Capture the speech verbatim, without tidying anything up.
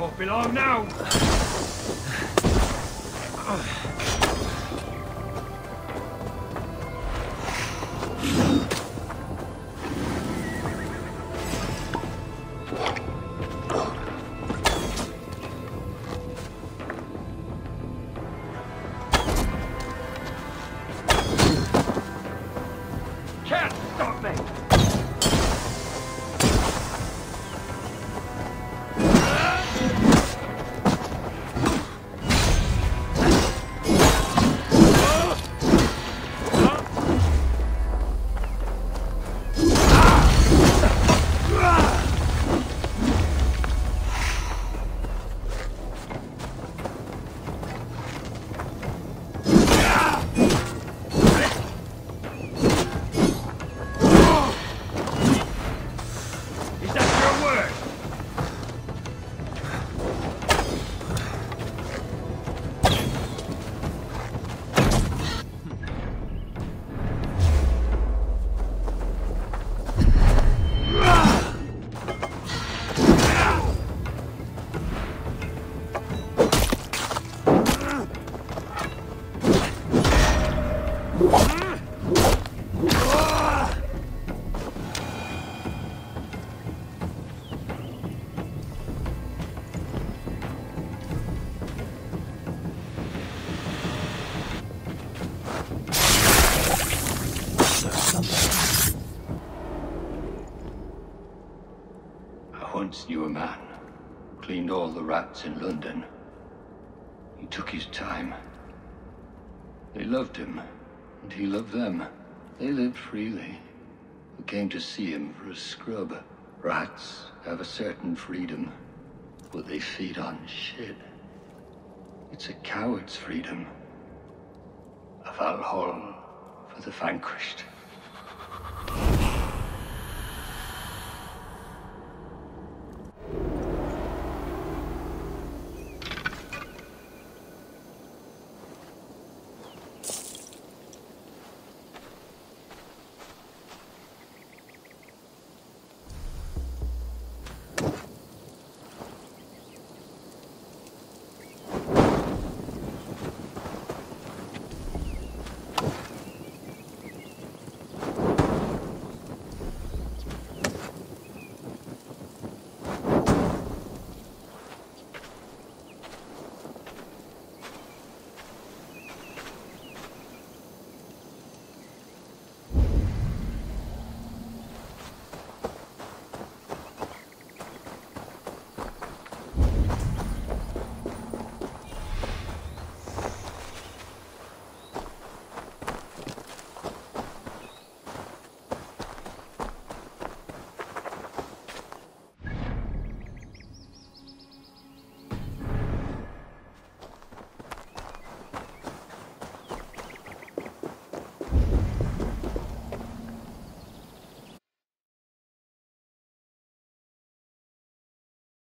Won't be long now. Can't stop me. I once knew a man, cleaned all the rats in London. He took his time. They loved him, and he loved them. They lived freely. Who came to see him for a scrub. Rats have a certain freedom, but they feed on shit. It's a coward's freedom. A Valhalla for the vanquished.